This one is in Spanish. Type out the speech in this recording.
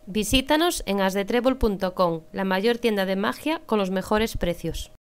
Visítanos en asdetrebol.com, la mayor tienda de magia con los mejores precios.